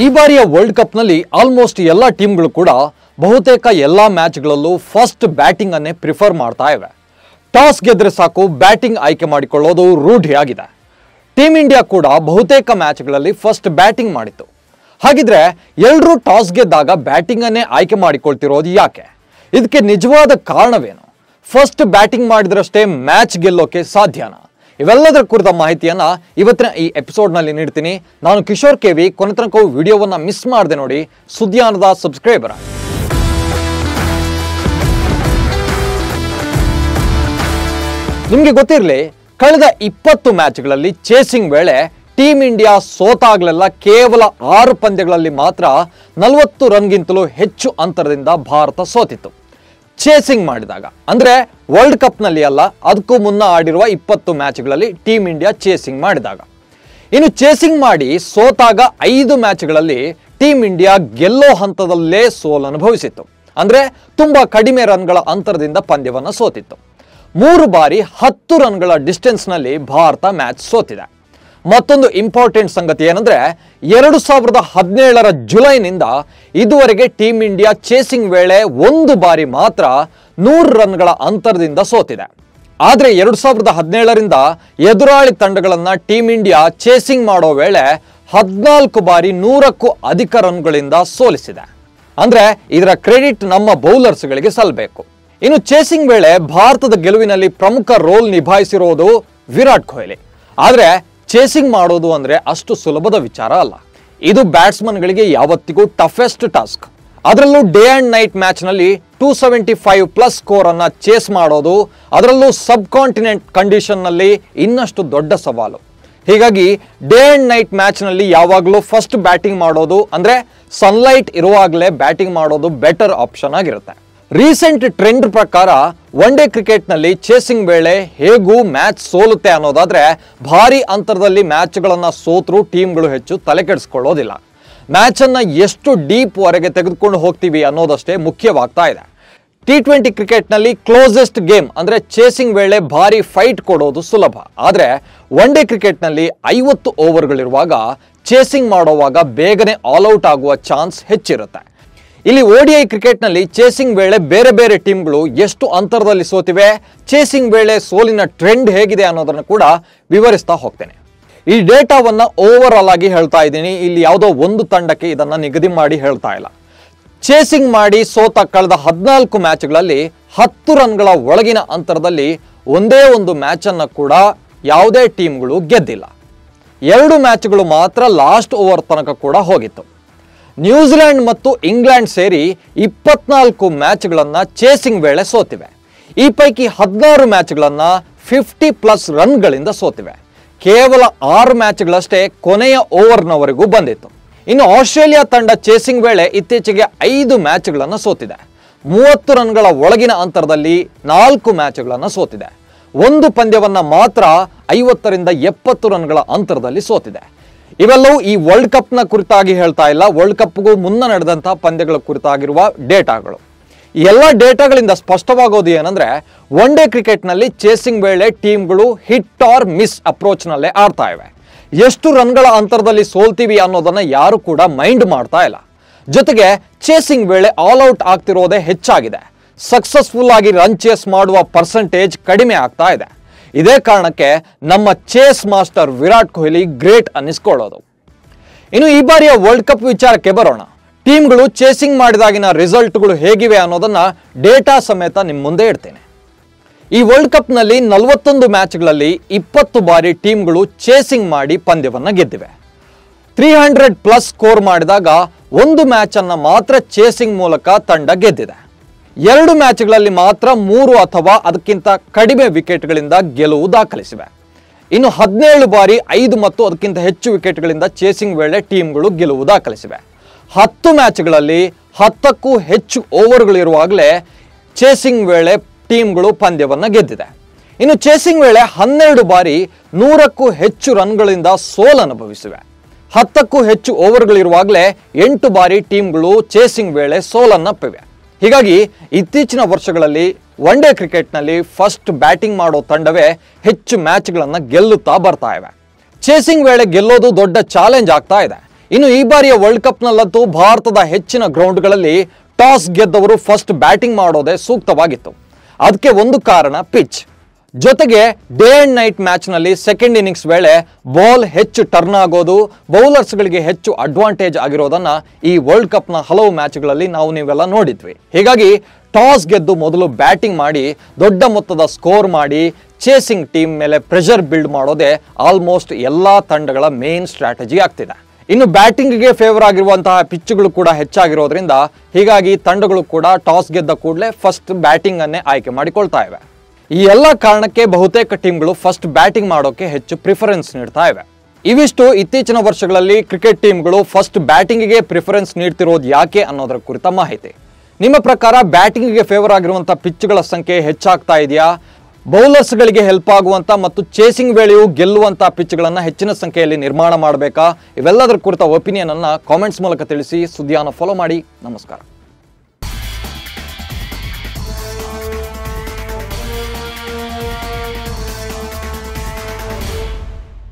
ಈ ಬಾರಿಯ world cup ನಲ್ಲಿ ಆಲ್ಮೋಸ್ಟ್ ಎಲ್ಲ ಟೀಮ್ಗಳು ಕೂಡ ಬಹುತೇಕ ಎಲ್ಲ ಮ್ಯಾಚ್ಗಳಲ್ಲೂ ಫಸ್ಟ್ ಬ್ಯಾಟಿಂಗ್ ಅನ್ನೇ ಪ್ರಿಫರ್ ಮಾಡ್ತಾ ಇವೆ. ಟಾಸ್ ಗೆದ್ರೆ ಸಾಕು ಬ್ಯಾಟಿಂಗ್ ಆಯ್ಕೆ ಮಾಡಿಕೊಳ್ಳೋದು ರೂಢಿಯಾಗಿದೆ. ಟೀಮ್ ಇಂಡಿಯಾ ಕೂಡ ಬಹುತೇಕ ಮ್ಯಾಚ್ಗಳಲ್ಲಿ ಫಸ್ಟ್ ಬ್ಯಾಟಿಂಗ್ ಮಾಡಿತ್ತು. ಹಾಗಿದ್ರೆ ಎಲ್ಲರೂ ಟಾಸ್ ಗೆದ್ದಾಗ ಬ್ಯಾಟಿಂಗ್ ಅನ್ನೇ ಆಯ್ಕೆ ಮಾಡಿಕೊಳ್ತಿರೋದು ಯಾಕೆ? ಇದಕ್ಕೆ ನಿಜವಾದ ಕಾರಣವೇನು? ಫಸ್ಟ್ ಬ್ಯಾಟಿಂಗ್ ಮಾಡಿದ್ರಷ್ಟೇ ಮ್ಯಾಚ್ ಗೆಲ್ಲೋಕೆ ಸಾಧ್ಯನಾ? ಇವೆಲ್ಲದರ ಕುರಿತ ಮಾಹಿತಿಯನ್ನ ಇವತ್ತಿನ ಈ ಎಪಿಸೋಡ್ನಲ್ಲಿ ನೀಡ್ತೀನಿ. ನಾನು ಕಿಶೋರ್ ಕೆವಿ. ಕೊನೆ ತನಕ ವಿಡಿಯೋವನ್ನ ಮಿಸ್ ಮಾಡದೆ ನೋಡಿ. ಸುದ್ದಿಯಾನದ ಸಬ್ಸ್ಕ್ರೈಬರ್. ನಿಮಗೆ ಗೊತ್ತಿರಲಿ, ಕಳೆದ 20 ಮ್ಯಾಚ್ಗಳಲ್ಲಿ ಚೇಸಿಂಗ್ ವೇಳೆ ಟೀಮ್ ಇಂಡಿಯಾ ಸೋತಾಗಲೆಲ್ಲ ಕೇವಲ 6 ಪಂದ್ಯಗಳಲ್ಲಿ ಮಾತ್ರ 40 ರನ್ಗಿಂತಲೂ ಹೆಚ್ಚು ಅಂತರದಿಂದ ಭಾರತ ಸೋತಿತ್ತು. ಚೇಸಿಂಗ್ ಮಾಡಿದಾಗ ಅಂದ್ರೆ ವರ್ಲ್ಡ್ ಕಪ್ ನಲ್ಲಿ ಅಲ್ಲ, ಅದಕ್ಕೂ ಮುನ್ನ ಆಡಿರುವ 20 ಮ್ಯಾಚ್ಗಳಲ್ಲಿ ಟೀಮ್ ಇಂಡಿಯಾ ಚೇಸಿಂಗ್ ಮಾಡಿದಾಗ. ಇನ್ನು ಚೇಸಿಂಗ್ ಮಾಡಿ ಸೋತಾಗ 5 ಮ್ಯಾಚ್ಗಳಲ್ಲಿ ಟೀಮ್ ಇಂಡಿಯಾ ಗೆಲ್ಲೋ ಹಂತದಲ್ಲೇ ಸೋಲು ಅನುಭವಿಸಿತ್ತು. ಅಂದ್ರೆ ತುಂಬಾ ಕಡಿಮೆ ರನ್ಗಳ ಅಂತರದಿಂದ ಪಂದ್ಯವನ್ನ ಸೋತಿತ್ತು. 3 ಬಾರಿ 10 ರನ್ಗಳ ಡಿಸ್ಟೆನ್ಸ್ ನಲ್ಲಿ ಭಾರತ ಮ್ಯಾಚ್ ಸೋತಿದೆ. ಮತ್ತೊಂದು ಇಂಪಾರ್ಟೆಂಟ್ ಸಂಗತಿ ಏನಂದ್ರೆ 2017ರ ಜುಲೈನಿಂದ ಇದುವರೆಗೆ ಟೀಮ್ ಇಂಡಿಯಾ ಚೇಸಿಂಗ್ ವೇಳೆ 1 ಬಾರಿ ಮಾತ್ರ 100 ರನ್ಗಳ ಅಂತರದಿಂದ ಸೋತಿದೆ. ಆದ್ರೆ 2017ರಿಂದ ಎದುರಾಳಿ ತಂಡಗಳನ್ನ ಟೀಮ್ ಇಂಡಿಯಾ ಚೇಸಿಂಗ್ ಮಾಡೋ ವೇಳೆ 14 ಬಾರಿ 100ಕ್ಕೂ ಅಧಿಕ ರನ್ಗಳಿಂದ ಸೋಲಿಸಿದೆ. ಅಂದ್ರೆ ಇದರ ಕ್ರೆಡಿಟ್ ನಮ್ಮ ಬೌಲರ್ಸ್ಗಳಿಗೆ ಸಲ್ಲಬೇಕು. ಇನ್ನು ಚೇಸಿಂಗ್ ವೇಳೆ ಭಾರತದ ಗೆಲುವಿನಲ್ಲಿ ಪ್ರಮುಖ ರೋಲ್ ನಿಭಾಯಿಸಿರೋದು ವಿರಾಟ್ ಕೊಹ್ಲಿ. ಆದ್ರೆ ಚೇಸಿಂಗ್ ಮಾಡೋದು ಅಂದ್ರೆ ಅಷ್ಟು ಸುಲಭದ ವಿಚಾರ ಅಲ್ಲ. ಇದು ಬ್ಯಾಟ್ಸ್ಮನ್ಗಳಿಗೆ ಯಾವತ್ತಿಗೂ ಟಫೆಸ್ಟ್ ಟಾಸ್ಕ್. ಅದರಲ್ಲೂ ಡೇ ಅಂಡ್ ನೈಟ್ ಮ್ಯಾಚ್ ನಲ್ಲಿ 275+ ಸ್ಕೋರ್ ಅನ್ನ ಚೇಸ್ ಮಾಡೋದು, ಅದರಲ್ಲೂ ಸಬ್ ಕಾಂಟಿನೆಂಟ್ ಕಂಡೀಷನ್ ನಲ್ಲಿ ಇನ್ನಷ್ಟು ದೊಡ್ಡ ಸವಾಲು. ಹೀಗಾಗಿ ಡೇ ಅಂಡ್ ನೈಟ್ ಮ್ಯಾಚ್ ನಲ್ಲಿ ಯಾವಾಗಲೂ ಫಸ್ಟ್ ಬ್ಯಾಟಿಂಗ್ ಮಾಡೋದು ಅಂದ್ರೆ ಸನ್ಲೈಟ್ ಇರುವಾಗಲೇ ಬ್ಯಾಟಿಂಗ್ ಮಾಡೋದು ಬೆಟರ್ ಆಪ್ಷನ್ ಆಗಿರುತ್ತೆ. ರೀಸೆಂಟ್ ಟ್ರೆಂಡ್ ಪ್ರಕಾರ ಒನ್ ಡೇ ಕ್ರಿಕೆಟ್ ನಲ್ಲಿ ಚೇಸಿಂಗ್ ವೇಳೆ ಹೇಗೂ ಮ್ಯಾಚ್ ಸೋಲುತ್ತೆ ಅನ್ನೋದಾದ್ರೆ ಭಾರಿ ಅಂತರದಲ್ಲಿ ಮ್ಯಾಚ್ಗಳನ್ನ ಸೋತ್ರು ಟೀಮ್ಗಳು ಹೆಚ್ಚು ತಲೆ ಕೆಡಿಸ್ಕೊಳ್ಳೋದಿಲ್ಲ. ಮ್ಯಾಚ್ ಅನ್ನ ಎಷ್ಟು ಡೀಪ್ ವರೆಗೆ ತೆಗೆದುಕೊಂಡು ಹೋಗ್ತೀವಿ ಅನ್ನೋದಷ್ಟೇ ಮುಖ್ಯವಾಗ್ತಾ ಇದೆ. T20 ಕ್ರಿಕೆಟ್ ನಲ್ಲಿ ಕ್ಲೋಸೆಸ್ಟ್ ಗೇಮ್ ಅಂದ್ರೆ ಚೇಸಿಂಗ್ ವೇಳೆ ಭಾರಿ ಫೈಟ್ ಕೊಡೋದು ಸುಲಭ. ಆದ್ರೆ ಒನ್ ಡೇ ಕ್ರಿಕೆಟ್ ನಲ್ಲಿ 50 ಓವರ್ಗಳಿರುವಾಗ ಚೇಸಿಂಗ್ ಮಾಡೋವಾಗ ಬೇಗನೆ ಆಲ್ ಔಟ್ ಆಗುವ ಚಾನ್ಸ್ ಹೆಚ್ಚಿರುತ್ತೆ. ಇಲ್ಲಿ ODI ಕ್ರಿಕೆಟ್ ನಲ್ಲಿ ಚೇಸಿಂಗ್ ವೇಳೆ ಬೇರೆ ಬೇರೆ ಟೀಮ್ಗಳು ಎಷ್ಟು ಅಂತರದಲ್ಲಿ ಸೋತಿವೆ, ಚೇಸಿಂಗ್ ವೇಳೆ ಸೋಲಿನ ಟ್ರೆಂಡ್ ಹೇಗಿದೆ ಅನ್ನೋದನ್ನು ಕೂಡ ವಿವರಿಸ್ತಾ ಹೋಗ್ತೇನೆ. ಈ ಡೇಟಾವನ್ನ ಓವರ್ ಆಲ್ ಆಗಿ ಹೇಳ್ತಾ ಇದ್ದೀನಿ. ಇಲ್ಲಿ ಯಾವುದೋ ಒಂದು ತಂಡಕ್ಕೆ ಇದನ್ನ ನಿಗದಿ ಮಾಡಿ ಹೇಳ್ತಾ ಇಲ್ಲ. ಚೇಸಿಂಗ್ ಮಾಡಿ ಸೋತ ಕಳೆದ 14 ಮ್ಯಾಚ್ಗಳಲ್ಲಿ 10 ರನ್ಗಳ ಒಳಗಿನ ಅಂತರದಲ್ಲಿ ಒಂದೇ ಒಂದು ಮ್ಯಾಚ್ ಅನ್ನ ಕೂಡ ಯಾವುದೇ ಟೀಮ್ಗಳು ಗೆದ್ದಿಲ್ಲ. 2 ಮ್ಯಾಚ್ಗಳು ಮಾತ್ರ ಲಾಸ್ಟ್ ಓವರ್ ತನಕ ಕೂಡ ಹೋಗಿತ್ತು. ನ್ಯೂಜಿಲೆಂಡ್ ಮತ್ತು ಇಂಗ್ಲೆಂಡ್ ಸೇರಿ 24 ಮ್ಯಾಚ್ಗಳನ್ನ ಚೇಸಿಂಗ್ ವೇಳೆ ಸೋತಿವೆ. ಈ ಪೈಕಿ 16 ಮ್ಯಾಚ್ಗಳನ್ನ 50+ ರನ್ಗಳಿಂದ ಸೋತಿವೆ. ಕೇವಲ 6 ಮ್ಯಾಚ್ಗಳಷ್ಟೇ ಕೊನೆಯ ಓವರ್ನವರೆಗೂ ಬಂದಿತ್ತು. ಇನ್ನು ಆಸ್ಟ್ರೇಲಿಯಾ ತಂಡ ಚೇಸಿಂಗ್ ವೇಳೆ ಇತ್ತೀಚೆಗೆ 5 ಮ್ಯಾಚ್ಗಳನ್ನ ಸೋತಿದೆ. 30 ರನ್ಗಳ ಒಳಗಿನ ಅಂತರದಲ್ಲಿ 4 ಮ್ಯಾಚ್ಗಳನ್ನ ಸೋತಿದೆ. ಒಂದು ಪಂದ್ಯವನ್ನ ಮಾತ್ರ 50ರಿಂದ 70 ರನ್ಗಳ ಅಂತರದಲ್ಲಿ ಸೋತಿದೆ. ಇವೆಲ್ಲವೂ ಈ ವರ್ಲ್ಡ್ ಕಪ್ನ ಕುರಿತಾಗಿ ಹೇಳ್ತಾ ಇಲ್ಲ, ವರ್ಲ್ಡ್ ಕಪ್ಗೂ ಮುನ್ನ ನಡೆದಂತಹ ಪಂದ್ಯಗಳ ಕುರಿತಾಗಿರುವ ಡೇಟಾಗಳು. ಈ ಎಲ್ಲ ಡೇಟಾಗಳಿಂದ ಸ್ಪಷ್ಟವಾಗೋದು ಏನಂದ್ರೆ ಒನ್ ಡೇ ಕ್ರಿಕೆಟ್ ನಲ್ಲಿ ಚೇಸಿಂಗ್ ವೇಳೆ ಟೀಮ್ಗಳು ಹಿಟ್ ಆರ್ ಮಿಸ್ ಅಪ್ರೋಚ್ ನಲ್ಲೇ ಆಡ್ತಾ ಇವೆ. ಎಷ್ಟು ರನ್ಗಳ ಅಂತರದಲ್ಲಿ ಸೋಲ್ತೀವಿ ಅನ್ನೋದನ್ನ ಯಾರು ಕೂಡ ಮೈಂಡ್ ಮಾಡ್ತಾ ಇಲ್ಲ. ಜೊತೆಗೆ ಚೇಸಿಂಗ್ ವೇಳೆ ಆಲ್ ಔಟ್ ಆಗ್ತಿರೋದೇ ಹೆಚ್ಚಾಗಿದೆ. ಸಕ್ಸಸ್ಫುಲ್ ಆಗಿ ರನ್ ಚೇಸ್ ಮಾಡುವ ಪರ್ಸೆಂಟೇಜ್ ಕಡಿಮೆ ಆಗ್ತಾ ಇದೆ. ಇದೇ ಕಾರಣಕ್ಕೆ ನಮ್ಮ chase master Virat Kohli great ಅನ್ನಿಸ್ಕೊಳ್ಳೋದು. ಇನ್ನು ಈ ಬಾರಿಯ ವರ್ಲ್ಡ್ ಕಪ್ ವಿಚಾರಕ್ಕೆ ಬರೋಣ. ಟೀಮ್ಗಳು ಚೇಸಿಂಗ್ ಮಾಡಿದಾಗಿನ ರಿಸಲ್ಟ್ಗಳು ಹೇಗಿವೆ ಅನ್ನೋದನ್ನ ಡೇಟಾ ಸಮೇತ ನಿಮ್ಮ ಮುಂದೆ ಇಡ್ತೇನೆ. ಈ ವರ್ಲ್ಡ್ ಕಪ್ ನಲ್ಲಿ 41 ಮ್ಯಾಚ್ಗಳಲ್ಲಿ 20 ಬಾರಿ ಟೀಮ್ಗಳು ಚೇಸಿಂಗ್ ಮಾಡಿ ಪಂದ್ಯವನ್ನ ಗೆದ್ದಿವೆ. 300+ ಸ್ಕೋರ್ ಮಾಡಿದಾಗ 1 ಮ್ಯಾಚ್ ಅನ್ನ ಮಾತ್ರ ಚೇಸಿಂಗ್ ಮೂಲಕ ತಂಡ ಗೆದ್ದಿದೆ. 2 ಮ್ಯಾಚ್ಗಳಲ್ಲಿ ಮಾತ್ರ 3 ಅಥವಾ ಅದಕ್ಕಿಂತ ಕಡಿಮೆ ವಿಕೆಟ್ಗಳಿಂದ ಗೆಲುವು ದಾಖಲಿಸಿವೆ. ಇನ್ನು 17 ಬಾರಿ 5 ಮತ್ತು ಅದಕ್ಕಿಂತ ಹೆಚ್ಚು ವಿಕೆಟ್ಗಳಿಂದ ಚೇಸಿಂಗ್ ವೇಳೆ ಟೀಮ್ಗಳು ಗೆಲುವು ದಾಖಲಿಸಿವೆ. 10 ಮ್ಯಾಚ್ಗಳಲ್ಲಿ 10ಕ್ಕೂ ಹೆಚ್ಚು ಓವರ್ಗಳಿರುವಾಗಲೇ ಚೇಸಿಂಗ್ ವೇಳೆ ಟೀಮ್ಗಳು ಪಂದ್ಯವನ್ನ ಗೆದ್ದಿದೆ. ಇನ್ನು ಚೇಸಿಂಗ್ ವೇಳೆ 12 ಬಾರಿ 100ಕ್ಕೂ ಹೆಚ್ಚು ರನ್ಗಳಿಂದ ಸೋಲನುಭವಿಸಿವೆ. 10ಕ್ಕೂ ಹೆಚ್ಚು ಓವರ್ಗಳಿರುವಾಗಲೇ 8 ಬಾರಿ ಟೀಮ್ಗಳು ಚೇಸಿಂಗ್ ವೇಳೆ ಸೋಲನ್ನಪ್ಪಿವೆ. ಹೀಗಾಗಿ ಇತ್ತೀಚಿನ ವರ್ಷಗಳಲ್ಲಿ ಒನ್ ಡೇ ಕ್ರಿಕೆಟ್ನಲ್ಲಿ ಫಸ್ಟ್ ಬ್ಯಾಟಿಂಗ್ ಮಾಡೋ ತಂಡವೇ ಹೆಚ್ಚು ಮ್ಯಾಚ್ಗಳನ್ನು ಗೆಲ್ಲುತ್ತಾ ಬರ್ತಾ ಇವೆ. ಚೇಸಿಂಗ್ ವೇಳೆ ಗೆಲ್ಲೋದು ದೊಡ್ಡ ಚಾಲೆಂಜ್ ಆಗ್ತಾ ಇದೆ. ಇನ್ನು ಈ ಬಾರಿಯ ವರ್ಲ್ಡ್ ಕಪ್ನಲ್ಲಂತೂ ಭಾರತದ ಹೆಚ್ಚಿನ ಗ್ರೌಂಡ್ಗಳಲ್ಲಿ ಟಾಸ್ ಗೆದ್ದವರು ಫಸ್ಟ್ ಬ್ಯಾಟಿಂಗ್ ಮಾಡೋದೇ ಸೂಕ್ತವಾಗಿತ್ತು. ಅದಕ್ಕೆ ಒಂದು ಕಾರಣ ಪಿಚ್. ಜೊತೆಗೆ ಡೇ ಅಂಡ್ ನೈಟ್ ಮ್ಯಾಚ್ನಲ್ಲಿ ಸೆಕೆಂಡ್ ಇನ್ನಿಂಗ್ಸ್ ವೇಳೆ ಬಾಲ್ ಹೆಚ್ಚು ಟರ್ನ್ ಆಗೋದು, ಬೌಲರ್ಸ್ಗಳಿಗೆ ಹೆಚ್ಚು ಅಡ್ವಾಂಟೇಜ್ ಆಗಿರೋದನ್ನ ಈ ವರ್ಲ್ಡ್ ಕಪ್ನ ಹಲವು ಮ್ಯಾಚ್ಗಳಲ್ಲಿ ನೀವೆಲ್ಲ ನೋಡಿದ್ವಿ. ಹೀಗಾಗಿ ಟಾಸ್ ಗೆದ್ದು ಮೊದಲು ಬ್ಯಾಟಿಂಗ್ ಮಾಡಿ ದೊಡ್ಡ ಮೊತ್ತದ ಸ್ಕೋರ್ ಮಾಡಿ ಚೇಸಿಂಗ್ ಟೀಮ್ ಮೇಲೆ ಪ್ರೆಷರ್ ಬಿಲ್ಡ್ ಮಾಡೋದೇ ಆಲ್ಮೋಸ್ಟ್ ಎಲ್ಲಾ ತಂಡಗಳ ಮೇನ್ ಸ್ಟ್ರಾಟಜಿ ಆಗ್ತಿದೆ. ಇನ್ನು ಬ್ಯಾಟಿಂಗ್ಗೆ ಫೇವರ್ ಆಗಿರುವಂತಹ ಪಿಚ್ಗಳು ಕೂಡ ಹೆಚ್ಚಾಗಿರೋದ್ರಿಂದ ಹೀಗಾಗಿ ತಂಡಗಳು ಕೂಡ ಟಾಸ್ ಗೆದ್ದ ಕೂಡಲೇ ಫಸ್ಟ್ ಬ್ಯಾಟಿಂಗ್ ಅನ್ನೇ ಆಯ್ಕೆ ಮಾಡಿಕೊಳ್ತಾ ಇವೆ. ಈ ಎಲ್ಲ ಕಾರಣಕ್ಕೆ ಬಹುತೇಕ ಟೀಮ್ಗಳು ಫಸ್ಟ್ ಬ್ಯಾಟಿಂಗ್ ಮಾಡೋಕೆ ಹೆಚ್ಚು ಪ್ರಿಫರೆನ್ಸ್ ನೀಡ್ತಾ ಇವೆ. ಇವಿಷ್ಟು ಇತ್ತೀಚಿನ ವರ್ಷಗಳಲ್ಲಿ ಕ್ರಿಕೆಟ್ ಟೀಮ್ಗಳು ಫಸ್ಟ್ ಬ್ಯಾಟಿಂಗ್ಗೆ ಪ್ರಿಫರೆನ್ಸ್ ನೀಡ್ತಿರೋದು ಯಾಕೆ ಅನ್ನೋದರ ಕುರಿತ ಮಾಹಿತಿ. ನಿಮ್ಮ ಪ್ರಕಾರ ಬ್ಯಾಟಿಂಗ್ಗೆ ಫೇವರ್ ಆಗಿರುವಂತಹ ಪಿಚ್ಗಳ ಸಂಖ್ಯೆ ಹೆಚ್ಚಾಗ್ತಾ ಇದೆಯಾ? ಬೌಲರ್ಸ್ಗಳಿಗೆ ಹೆಲ್ಪ್ ಆಗುವಂತ ಮತ್ತು ಚೇಸಿಂಗ್ ವೇಳೆಯೂ ಗೆಲ್ಲುವಂತ ಪಿಚ್ಗಳನ್ನು ಹೆಚ್ಚಿನ ಸಂಖ್ಯೆಯಲ್ಲಿ ನಿರ್ಮಾಣ ಮಾಡಬೇಕಾ? ಇವೆಲ್ಲದರ ಕುರಿತ ಒಪಿನಿಯನ್ ಅನ್ನ ಕಾಮೆಂಟ್ಸ್ ಮೂಲಕ ತಿಳಿಸಿ. ಸುದ್ದಿಯನ್ನು ಫಾಲೋ ಮಾಡಿ. ನಮಸ್ಕಾರ.